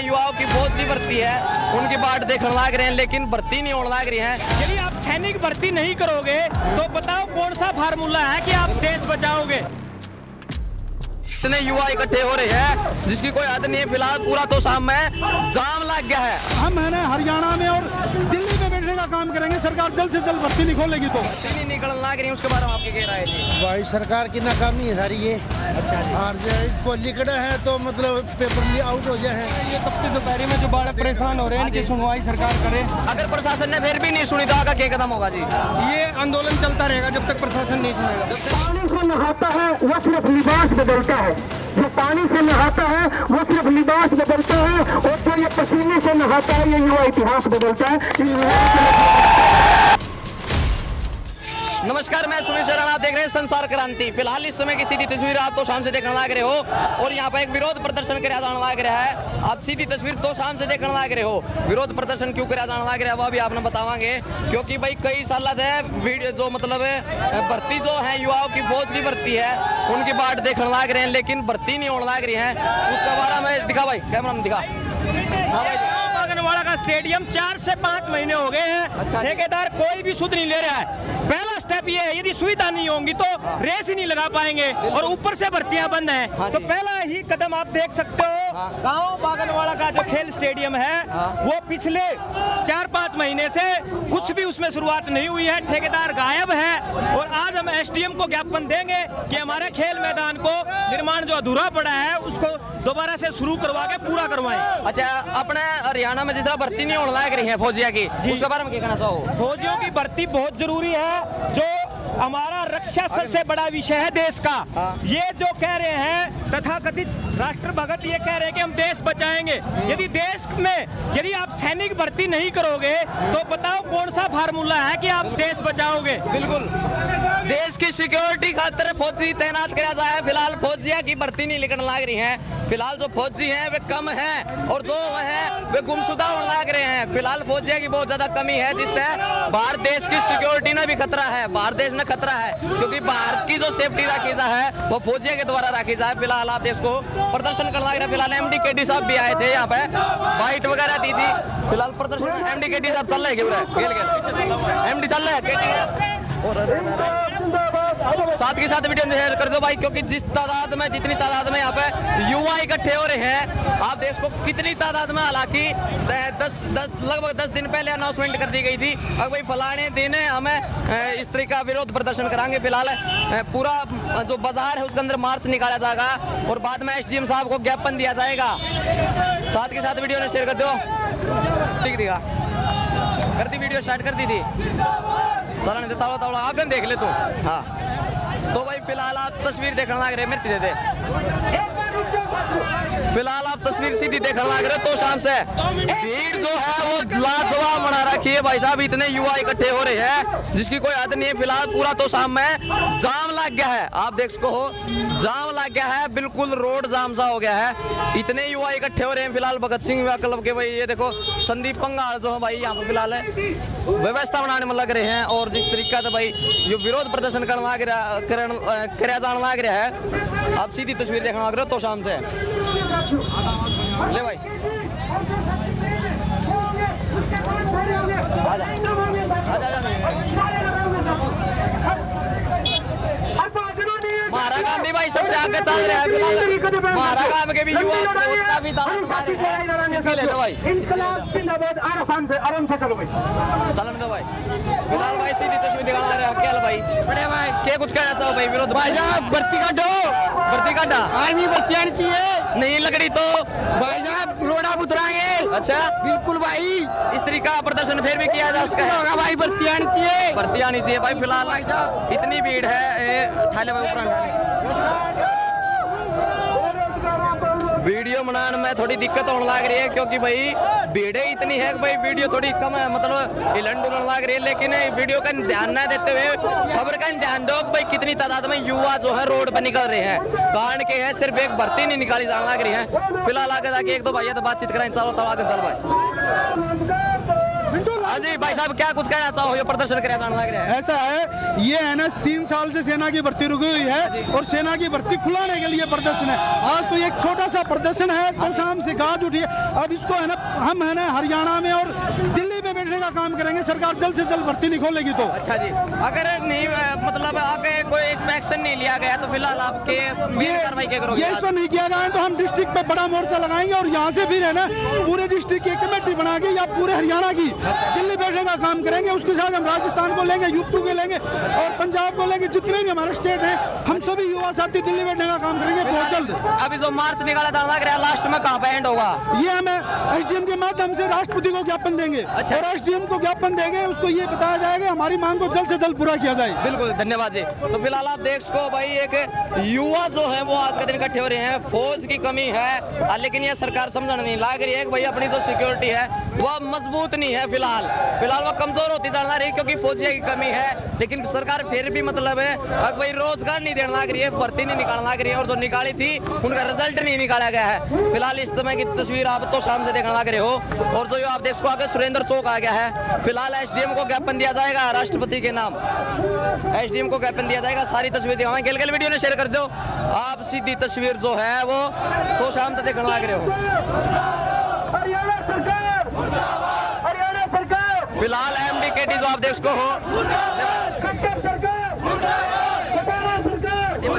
युवाओं की फौज की भर्ती है उनकी बाट देखने लग रहे हैं, लेकिन भर्ती नहीं होने लग रही है। यदि आप सैनिक भर्ती नहीं करोगे तो बताओ कौन सा फार्मूला है कि आप देश बचाओगे। इतने युवा इकट्ठे हो रहे हैं जिसकी कोई हद नहीं है। फिलहाल पूरा तो शाम में जाम लग गया है। हम है ना हरियाणा में और दिल्ली में बैठने का काम करेंगे, सरकार जल्द से जल्द भर्ती नहीं खोलेगी तो भर्ती नहीं निकलने लग रही है। उसके बारे में आपकी क्या राय है जी? भाई सरकार की नाकामी है सारी ये। अच्छा जी। और कोई लिखड़ा है तो मतलब पेपर आउट हो जाए। ये तपती दोपहरी में जो बाढ़ परेशान हो रहे हैं इनकी सुनवाई सरकार करे। अगर प्रशासन ने फिर भी नहीं सुनी तो आगे क्या कदम होगा जी? ये आंदोलन चलता रहेगा जब तक प्रशासन नहीं सुनेगा। पानी से नहाता है वो सिर्फ लिबास बदलता है, जो पानी से नहाता है वो सिर्फ लिबास बदलता है, और जो ये पसीने से नहाता है ये युवा इतिहास बदलता है। नमस्कार, मैं सुमेश राणा, आप देख रहे हैं संसार क्रांति। फिलहाल इस समय की सीधी तस्वीर आप तो शाम से देखने लग रहे हो और यहाँ पे एक विरोध प्रदर्शन कराया जाने लग रहा है। आप सीधी तस्वीर तो शाम से देखने लग रहे हो। विरोध प्रदर्शन क्यों कराया जाने लग रहा है वो भी आपने बतावांगे, क्योंकि भाई कई साल है वीडियो जो मतलब भर्ती जो है युवाओं की फौज की भर्ती है उनकी बाट देखने लग रहे हैं, लेकिन भर्ती नहीं होने लग रही है। उसके बारे में दिखा भाई, कैमरा में दिखा। हाँ भाई, बागनवाड़ा का स्टेडियम 4 से 5 महीने हो गए हैं। अच्छा। ठेकेदार कोई भी सुध नहीं ले रहा है। पहला स्टेप ये है, यदि सुविधा नहीं होंगी तो रेस ही नहीं लगा पाएंगे, और ऊपर से भर्तियां बंद हैं। हाँ तो जी। पहला ही कदम आप देख सकते हो। हाँ। गांव बागनवाड़ा का जो खेल स्टेडियम है वो पिछले 4-5 महीने से कुछ भी उसमें शुरुआत नहीं हुई है। ठेकेदार गायब है, और आज हम एसडीएम को ज्ञापन देंगे कि हमारे खेल मैदान को निर्माण जो अधूरा पड़ा है उसको दोबारा से शुरू करवा के पूरा करवाएं। अच्छा, अपने हरियाणा में जितना भर्ती नहीं होने लग रही है फौजिया की, उसके बारे में क्या कहना चाहो? फौजियों की भर्ती बहुत जरूरी है। जो हमारा रक्षा सबसे बड़ा विषय है देश का। ये जो कह रहे हैं तथाकथित राष्ट्र भगत, ये कह रहे हैं कि हम देश बचाएंगे। यदि देश में यदि आप सैनिक भर्ती नहीं करोगे तो बताओ कौन सा फार्मूला है कि आप देश बचाओगे। बिल्कुल, देश की सिक्योरिटी खातिर फौजी तैनात किया जाए। फिलहाल फौजिया की भर्ती नहीं निकलने लग रही है। फिलहाल जो फौजी हैं वे कम हैं, और जो है वे गुमशुदा होने लग रहे हैं। फिलहाल फौजिया की बहुत ज्यादा कमी है, जिससे भारत देश की सिक्योरिटी में भी खतरा है। भारत देश में खतरा है, क्योंकि भारत की जो सेफ्टी रखी जाए वो फौजिया के द्वारा रखी जाए। फिलहाल आप देश को प्रदर्शन करने लग रहे हैं। फिलहाल MD-KD साहब भी आए थे यहाँ पे, बाइट वगैरह दी थी। फिलहाल प्रदर्शन MD-KD साहब चल रहे हैं, MD चल रहे हैं, साथ के साथ वीडियो शेयर कर दो भाई, क्योंकि जितनी तादाद में यहाँ पे युवा इकट्ठे हो रहे हैं। आप देश को कितनी तादाद में, हालांकि लगभग 10 दिन पहले अनाउंसमेंट कर दी गई थी, अब भाई फलाने दिन हमें इस तरह का विरोध प्रदर्शन कराएंगे। फिलहाल पूरा जो बाजार है उसके अंदर मार्च निकाला जाएगा और बाद में SDM साहब को ज्ञापन दिया जाएगा। साथ के साथ वीडियो ने शेयर कर दो, ठीक दिखा कर दी, वीडियो स्टार्ट कर दी थी, चला नहीं देता तावड़ा आगन देख ले तू। हाँ, तो भाई फिलहाल आप तस्वीर देखने लग रहे, मिर्ची दे दे। फिलहाल आप तस्वीर सीधी देखने लग रहे तो शाम से भीड़ जो है वो लाजवाब बना रखी है भाई साहब। इतने युवा इकट्ठे हो रहे हैं जिसकी कोई हद नहीं है। फिलहाल पूरा तो शाम में जाम लग गया है, आप देख सको हो, जाम लग गया है, बिल्कुल रोड जाम सा हो गया है। इतने युवा इकट्ठे हो रहे हैं। फिलहाल भगत सिंह क्लब के भाई ये देखो संदीप पंगाल जो है भाई यहाँ पे फिलहाल व्यवस्था बनाने में लग रहे हैं, और जिस तरीका से भाई ये विरोध प्रदर्शन कराया जाने लग रहा है। आप सीधी तस्वीर देखने लग रहे हो तो शाम से ले भाई, आजा आजा आजा। महारा काम भी भाई सबसे आगे चल रहा है। फिलहाल महारा काम के भी युवा काफी दावत मारे हैं, ले लो भाई, चलन दो भाई। फिलहाल भाई सीधी तस्वीर दिखा रहे हो क्या भाई, बड़े भाई क्या कुछ कहना चाहो भाई? विरोध भाई साहब भर्ती काटो, भर्ती काटा, आर्मी भर्ती आनी चाहिए, नहीं लकड़ी तो भाई साहब रोड़ा उतराएंगे। अच्छा, बिल्कुल भाई, इस तरीका का प्रदर्शन फिर भी किया जा सकता है भाई। भर्ती आनी चाहिए, भर्ती आनी चाहिए भाई। फिलहाल भाई साहब इतनी भीड़ है, ठाले भाई ऊपर वीडियो बनाने में थोड़ी दिक्कत होने लग रही है, क्योंकि भाई भीड़ इतनी है कि भाई वीडियो थोड़ी कम है, मतलब हिलन डुलन लग रही है। लेकिन वीडियो का ध्यान न देते हुए खबर का ध्यान दो कि भाई कितनी तादाद में युवा जो है रोड पर निकल रहे हैं। कारण के है सिर्फ एक भर्ती नहीं निकाली जाने लग रही है। फिलहाल आगे जाके एक दो भाई तो बातचीत कराएं, चलो तब आगे चल भाई। हाँ जी भाई साहब, क्या कुछ कहना चाहो, ये प्रदर्शन करे जाने लग रहा है? ऐसा है, ये है ना 3 साल से सेना की भर्ती रुकी हुई है और सेना की भर्ती खुलाने के लिए प्रदर्शन है। आज तो एक छोटा सा प्रदर्शन है तो शाम से गाज उठी है। अब इसको है ना, हम है ना हरियाणा में और दिल्ली में बैठने का काम करेंगे, सरकार जल्द से जल्द भर्ती नहीं खोलेगी तो। अच्छा जी, अगर नहीं मतलब आगे कोई इसमें एक्शन नहीं लिया गया तो फिलहाल आपके कार्रवाई क्या करोगे? ये इस पर नहीं किया गया है तो हम डिस्ट्रिक्ट पे बड़ा मोर्चा लगाएंगे और यहाँ से फिर है ना पूरे डिस्ट्रिक्ट की कमेटी बना के या पूरे हरियाणा की दिल्ली बैठने का काम करेंगे। उसके साथ हम राजस्थान को लेंगे, यूपी को लेंगे और पंजाब को लेंगे, जितने भी हमारे स्टेट हैं हम सभी युवा साथी दिल्ली बैठने का काम करेंगे बहुत जल्द। अभी जो मार्च निकाला जाने लग रहा है, लास्ट में कहाँ पे एंड होगा? ये हमें एसडीएम के माध्यम से राष्ट्रपति को ज्ञापन देंगे। अच्छा। और एसडीएम को ज्ञापन देंगे, उसको ये बताया जाएगा हमारी मांग को जल्द से जल्द पूरा किया जाए। बिल्कुल, धन्यवाद जी। तो फिलहाल आप देख सको भाई, एक युवा जो है वो आज के दिन इकट्ठे हो रहे हैं। फौज की कमी है लेकिन ये सरकार समझने नहीं लग रही है कि भाई अपनी जो सिक्योरिटी है वह मजबूत नहीं है। फिलहाल वो कमजोर होती जाना रही क्योंकि फौजियों की कमी है। लेकिन सरकार फिर भी मतलब है अब भाई रोजगार नहीं देने लग रही है, भर्ती नहीं निकालने लग रही है और जो निकाली थी उनका रिजल्ट नहीं निकाला गया है। फिलहाल इस समय की तस्वीर आप तो शाम से देखने लग रहे हो और जो आप देख सको आगे सुरेंद्र चौक आ गया है। फिलहाल एसडीएम को ज्ञापन दिया जाएगा राष्ट्रपति के नाम, एसडीएम को ज्ञापन दिया जाएगा। सारी तस्वीर दिखाएंगे, गेल वीडियो ने शेयर कर दो आप, सीधी तस्वीर जो है वो तो शाम तक देखने लग रहे हो। हरियाणा सरकार, हरियाणा सरकार, फिलहाल एमडीकेटी जो आप देख सको हो, खट्टर सरकार, हरियाणा सरकार।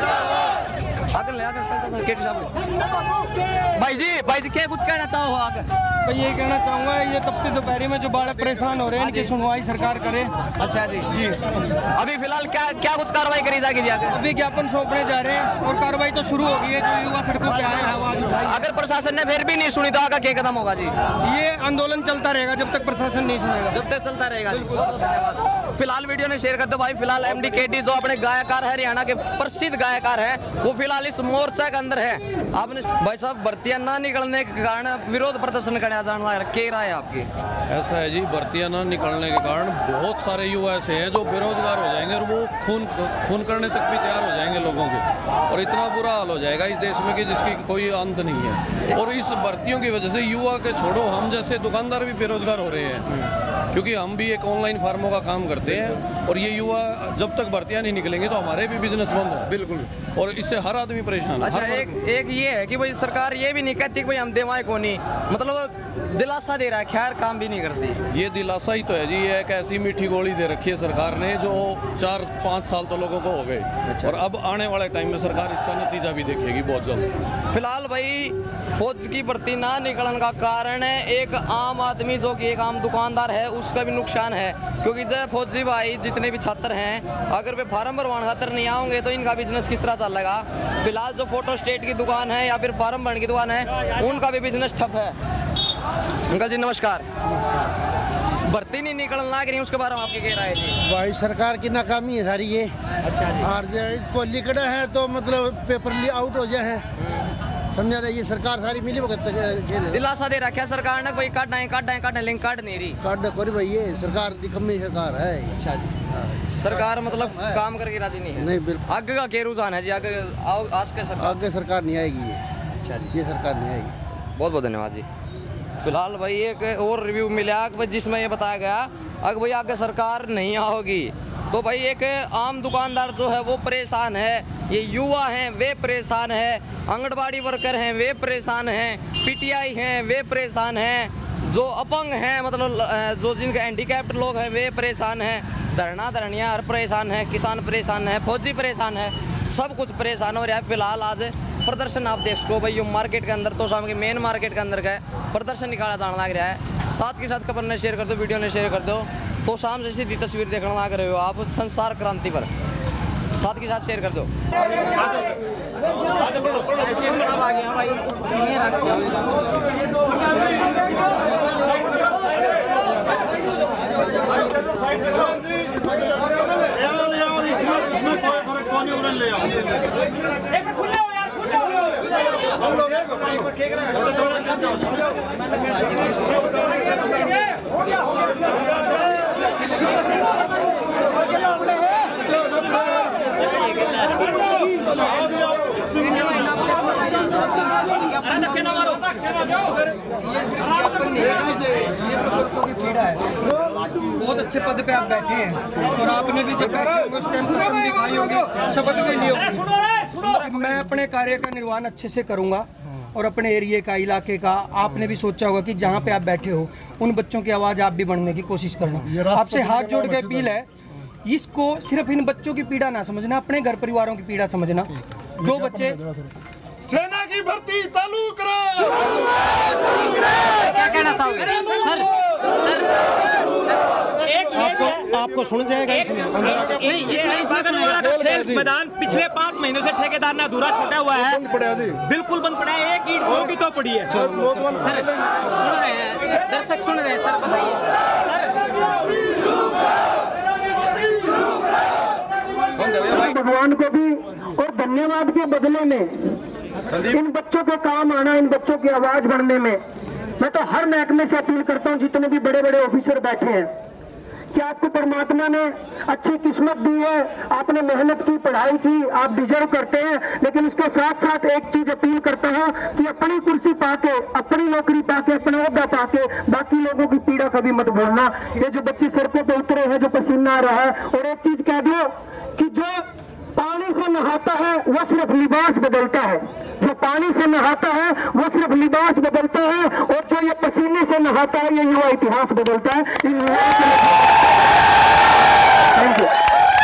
भाई जी क्या कुछ कहना चाहो आगे? मैं ये कहना चाहूँगा, ये तपती दोपहरी में जो बालक परेशान हो रहे हैं इनकी सुनवाई सरकार करे। अच्छा जी जी, अभी फिलहाल क्या कुछ कार्रवाई करी जाएगी जी आगे? अभी ज्ञापन सौंपने जा रहे हैं और कार्रवाई तो शुरू हो गई है। जो युवा सड़कों पे आए हैं आवाज उठाई, अगर प्रशासन ने फिर भी नहीं सुनी तो आगे क्या कदम होगा जी? ये आंदोलन चलता रहेगा जब तक प्रशासन नहीं सुनेगा। जब तक चलता रहेगा। बहुत बहुत धन्यवाद। फिलहाल वीडियो ने शेयर कर दो भाई। फिलहाल एमडीकेटी जो अपने गायकार है, हरियाणा के प्रसिद्ध गायकार है, वो फिलहाल इस मोर्चा के अंदर है। आपने भाई साहब भर्तियां ना निकलने के कारण विरोध प्रदर्शन करने जाना क्या राय है आपकी? ऐसा है जी, भर्तियां ना निकलने के कारण बहुत सारे युवा ऐसे हैं जो बेरोजगार हो जाएंगे और वो खून करने तक भी तैयार हो जाएंगे लोगों के, और इतना बुरा हाल हो जाएगा इस देश में कि जिसकी कोई अंत नहीं है। और इस भर्तियों की वजह से युवा के छोड़ो, हम जैसे दुकानदार भी बेरोजगार हो रहे हैं क्योंकि हम भी एक ऑनलाइन फार्मों का काम करते हैं और ये युवा जब तक भर्तियां नहीं निकलेंगे तो हमारे भी बिजनेस बंद है। बिल्कुल, और इससे हर आदमी परेशान है। अच्छा, एक ये है कि भाई सरकार ये भी नहीं कहती कि भाई हम देवाएं को नहीं, मतलब दिलासा दे रहा है, खैर काम भी नहीं करती। ये दिलासा ही तो है जी, ये एक ऐसी मीठी गोली दे रखी है सरकार ने जो 4-5 साल तो लोगों को हो गए। अच्छा। और अब आने वाले टाइम में सरकार इसका नतीजा भी देखेगी बहुत जल्द। फिलहाल भाई फौज की भर्ती ना निकलने का कारण है एक आम आदमी जो कि एक आम दुकानदार है उसका भी नुकसान है, क्योंकि जब फौजी भाई जितने भी छात्र हैं अगर वे फार्म भरवाने खातर नहीं आओगे तो इनका बिजनेस किस तरह चलेगा? फिलहाल जो फोटो स्टेट की दुकान है या फिर फार्म भरने की दुकान है उनका भी बिजनेस ठप है। अंकल जी नमस्कार। भर्ती नहीं निकलने लग रही, उसके बारे में आपकी क्या राय है जी? भाई सरकार की नाकामी है सारी ये। अच्छा जी। और को लिखना है तो मतलब पेपर आउट हो जाए, समझा रहे, ये सरकार सारी मिली भगत दिलासा दे रखा है सरकार ने भाई काटना लिंक काट नहीं रही। कार्ड करी भाई, ये सरकार की कमी सरकार है। अच्छा जी, सरकार मतलब काम करके राजी नहीं है। नहीं, बिल्कुल। आगे का क्या रुझान है जी? आगे आज के सरकार आगे सरकार नहीं आएगी ये। अच्छा जी, ये सरकार नहीं आएगी। बहुत बहुत धन्यवाद जी। फिलहाल भाई एक और रिव्यू मिला जिसमें ये बताया गया अगर भाई आगे सरकार नहीं आओगी तो भाई एक आम दुकानदार जो है वो परेशान है, ये युवा हैं वे परेशान है, आंगनबाड़ी वर्कर हैं वे परेशान हैं, पीटीआई हैं वे परेशान हैं, जो अपंग हैं मतलब जो जिनके हैंडीकैप्ड लोग हैं वे परेशान हैं, धरनियाँ हर परेशान है, किसान परेशान है, फौजी परेशान है, सब कुछ परेशान हो रहा है। फिलहाल आज प्रदर्शन आप देख सको भाई, ये मार्केट के अंदर तो शाम के मेन मार्केट के अंदर का प्रदर्शन निकाला जाने लग रहा है। साथ के साथ खबर ने शेयर कर दो, वीडियो ने शेयर कर दो, तो शाम से सीधी तस्वीर देखने लग रहे हो आप संसार क्रांति पर, साथ के साथ शेयर कर दो। ये सब बच्चों की पीड़ा है। अच्छे पद पे आप बैठे हैं और आपने भी जब बैठे होंगे उस टाइम कसम भी खाई होगी, शपथ भी ली होगी, मैं अपने कार्य का निर्वहन अच्छे से करूंगा और अपने एरिया का, इलाके का। आपने भी सोचा होगा कि जहाँ पे आप बैठे हो उन बच्चों की आवाज़ आप भी बढ़ने की कोशिश करना। आपसे हाथ जोड़ के अपील है, इसको सिर्फ इन बच्चों की पीड़ा ना समझना, अपने घर परिवारों की पीड़ा समझना। जो बच्चे सेना की भर्ती चालू करो। क्या कहना चाहोगे सर? आपको सुन जाएगा इसमें खेल मैदान पिछले 5 महीनों से ठेकेदार ने अधूरा छोड़ा हुआ है, बिल्कुल बंद पड़ा है। एक ईंट जो की तो पड़ी है। सर सुन रहे हैं, दर्शक सुन रहे हैं, सर बताइए। भगवान को भी और धन्यवाद के बदले में इन बच्चों के काम आना, इन बच्चों की आवाज बढ़ने में मैं तो हर महकमे से अपील करता हूं, जितने भी बड़े बड़े ऑफिसर बैठे हैं, कि आपको परमात्मा ने अच्छी किस्मत दी है, आपने मेहनत की, पढ़ाई की, आप डिजर्व करते हैं। लेकिन उसके साथ साथ एक चीज अपील करता हूं कि अपनी कुर्सी पाके, अपनी नौकरी पाके, अपना ओहदा पाके बाकी लोगों की पीड़ा कभी मत भूलना। ये जो बच्चे सड़कों पे उतरे हैं, जो पसीना आ रहा है, और एक चीज कह दो कि जो पानी से नहाता है वो सिर्फ लिबास बदलता है, जो पानी से नहाता है वो सिर्फ लिबास बदलता है, और जो ये पसीने से नहाता है ये युवा इतिहास बदलता है। Thank you.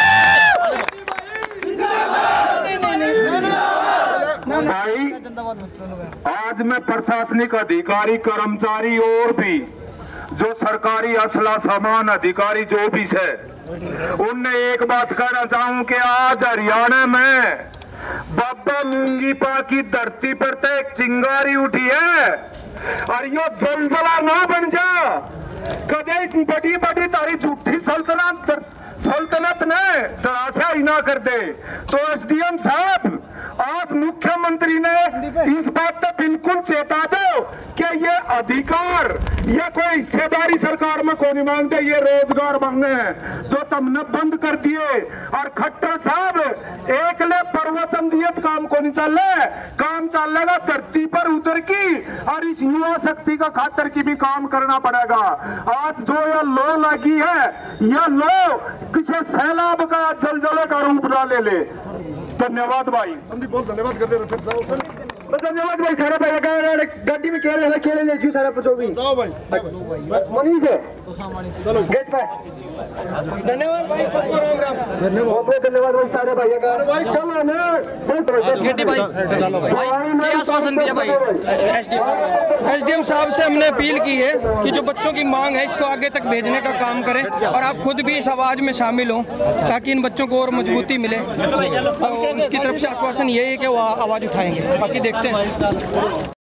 भाई, आज मैं प्रशासनिक अधिकारी, कर्मचारी और भी जो सरकारी असला सामान अधिकारी जो भी है, उनने एक बात कहना चाहूं कि आज हरियाणा में बाबा मूंगी पा की धरती पर तो एक चिंगारी उठी है, और यो जलजला ना बन जा कदे इस बड़ी बड़ी तारी झूठी सल्तनत ने तराशा ही ना कर दे। तो एसडीएम साहब, आज मुख्यमंत्री ने इस बात पे बिल्कुल चेता दो कि ये अधिकार, ये कोई हिस्सेदारी सरकार में को नहीं मांगते, ये रोजगार मांगने हैं जो तुमने बंद कर दिए। और खट्टर साहब, एक ले प्रवचन दिए काम को नहीं चल रहे, काम चलेगा धरती पर उतर की, और इस युवा शक्ति का खातर की भी काम करना पड़ेगा। आज जो यह लो लगी है, यह लो किसी सैलाब का जलजले का रूप ना ले ले। धन्यवाद भाई। संदीप बहुत धन्यवाद करते रहे। धन्यवाद भाई। सारा भाई गाड़ी में खेले ले सारा पचो भी भाई मनीष है, चलो गेट पर। धन्यवाद भाई, सबको राम राम। धन्यवाद, धन्यवाद भाई सारे भाई का। भाई कल आना गेटी भाई, चलो भाई क्या आश्वासन दिया भाई एसडीएम साहब से? हमने अपील की है कि जो बच्चों की मांग है इसको आगे तक भेजने का काम करें, और आप खुद भी इस आवाज में शामिल हो ताकि इन बच्चों को और मजबूती मिले। और उसकी तरफ से आश्वासन यही है कि वो आवाज उठाएंगे, बाकी देखते हैं।